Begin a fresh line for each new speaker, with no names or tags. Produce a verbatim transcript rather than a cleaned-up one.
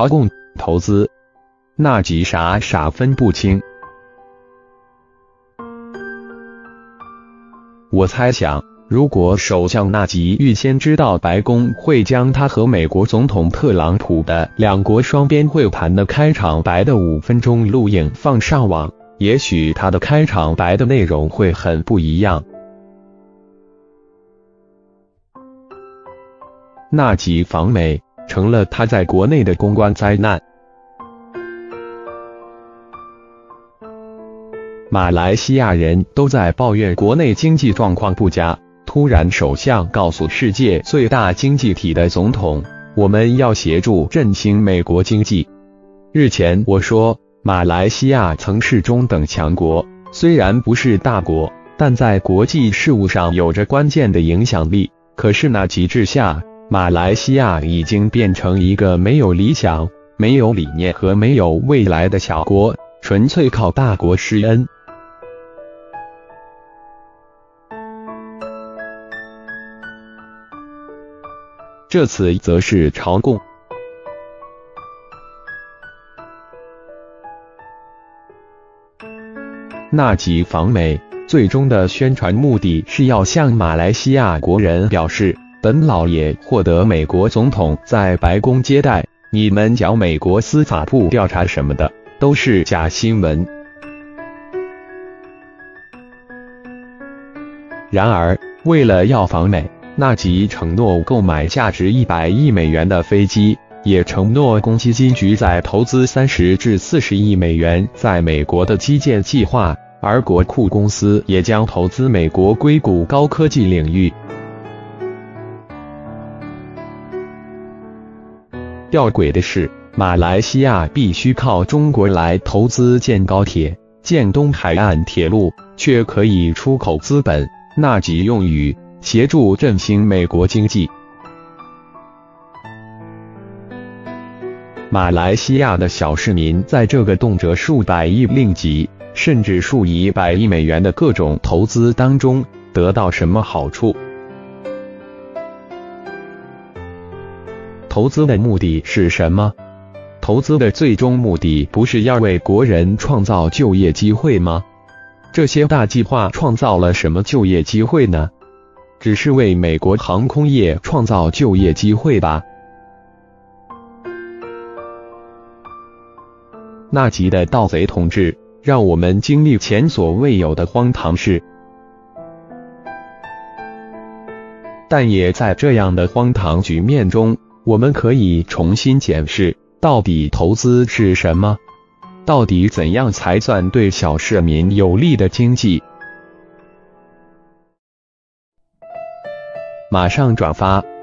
朝贡投资。纳吉傻傻分不清。我猜想，如果首相纳吉预先知道白宫会将他和美国总统特朗普的两国双边会谈的开场白的五分钟录影放上网，也许他的开场白的内容会很不一样。纳吉访美成了他在国内的公关灾难。马来西亚人都在抱怨国内经济状况不佳，突然首相告诉世界最大经济体的总统，我们要协助振兴美国经济。日前我说，马来西亚曾是中等强国，虽然不是大国，但在国际事务上有着关键的影响力。可是纳吉治下，马来西亚已经变成一个没有理想、没有理念和没有未来的小国，纯粹靠大国施恩。这次则是朝贡。纳吉访美最终的宣传目的是要向马来西亚国人表示，本老爷获得美国总统在白宫接待，你们讲美国司法部调查什么的，都是假新闻。然而，为了要访美，纳吉承诺购买价值一百亿美元的飞机，也承诺公积金局在投资三十至四十亿美元在美国的基建计划，而国库公司也将投资美国硅谷高科技领域。吊诡的是，马来西亚必须靠中国来投资建高铁、建东海岸铁路，却可以出口资本。纳吉用语协助振兴美国经济。马来西亚的小市民在这个动辄数百亿令吉，甚至数以百亿美元的各种投资当中，得到什么好处？投资的目的是什么？投资的最终目的不是要为国人创造就业机会吗？这些大计划创造了什么就业机会呢？只是为美国航空业创造就业机会吧。纳吉的盗贼统治让我们经历前所未有的荒唐事，但也在这样的荒唐局面中，我们可以重新检视，到底投资是什么？到底怎样才算对小市民有利的经济？马上转发